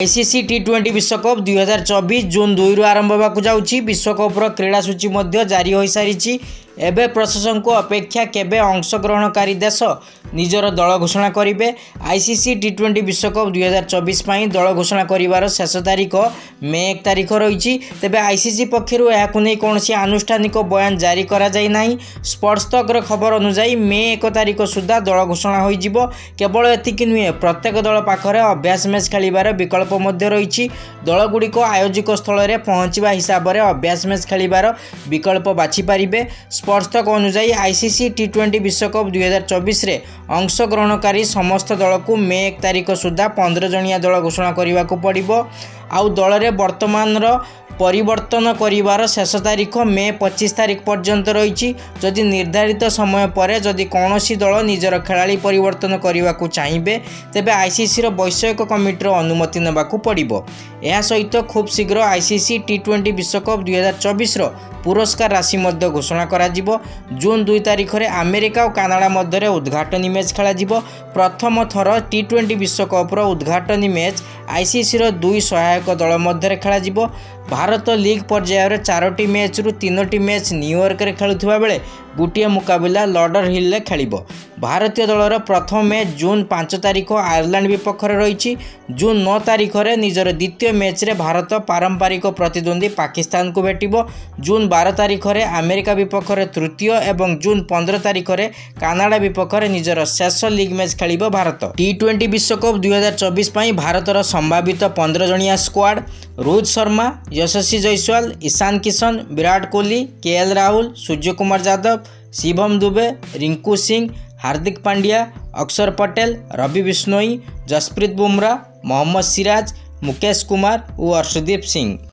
ICC टी20 विश्वकप 2024 जून 2 रु आरंभ होगा जाऊँगी। विश्वकप्र क्रीड़ा सूची जारी हो सारी। एबे प्रशासन को अपेक्षा केबे अंशग्रहणकारी देश निजर दल घोषणा करेंगे। आईसीसी टी20 विश्वकप 2024 पर दल घोषणा कर शेष तारीख मे 1 तारीख रही। तेबे आईसीसी पक्षर यह कौन आनुष्ठानिक बयान जारी करा जाई नहीं। स्पोर्ट्स तक खबर अनुसार मे 1 तारीख सुधा दल घोषणा हो। केवल एतिक नुहे, प्रत्येक दल पाखरे अभ्यास मैच खेलिबार विकल्प रही। दलगुड़िक आयोजक स्थल में पहुँचवा हिसाब से अभ्यास मैच खेलिबार विकल्प बाछिपारे। स्पोर्ट्स तक अनुसार आईसीसी टी20 विश्वकप 2024 रे अंशग्रहणकारी समस्त दल को मे 1 तारीख सुधा 15 जणिया दल घोषणा करने को पड़ो। आउ दल में वर्तमान परिवर्तन करिवार शेष तारीख मे 25 तारीख पर्यंत रही। जदि निर्धारित समय पर जदि कौन दल निजर खेलाड़ी परिवर्तन करने को चाहिए तेबे आईसीसी वैषयिक कमिटर अनुमति नेबाकू पड़िबो। यह सहित खूब शीघ्र आईसीसी टी20 विश्वकप 2024 पुरस्कार राशि मध्य घोषणा करा जिवो। जून 2 तारीख में अमेरिका और कनाडा मध्य उद्घाटनी मैच खेल। प्रथम थर टी20 विश्वकप्र उद्घाटनी मैच आईसीसी 2 सहायक दल मध्य खेल। भारत लीग पर्यायर 4टी मैच रु 3टी मैच न्यूयॉर्क रे खेलुवा बेले गोटे मुकाबला लॉडर हिल खेल। भारतीय दलर प्रथम मैच जून 5 तारीख आयरलैंड विपक्ष रही। जून 9 तारीख में निजर द्वितीय मैच रे भारत पारंपरिक प्रतिद्वंदी पाकिस्तान को भेटिबो। जून 12 तारीख में अमेरिका विपक्ष तृतीय और जून 15 तारीख में कनाडा विपक्ष निजर शेष लीग मैच खेल। भारत टी20 विश्वकप 2024 भारतर संभावित 15 जणिया स्क्वाड रोहित शर्मा, यशस्वी जायसवाल, ईशान किशन, विराट कोहली, केएल राहुल, सूर्यकुमार यादव, शिवम दुबे, रिंकू सिंह, हार्दिक पांड्या, अक्षर पटेल, रवि बिश्नोई, जसप्रीत बुमराह, मोहम्मद सिराज, मुकेश कुमार और अर्शदीप सिंह।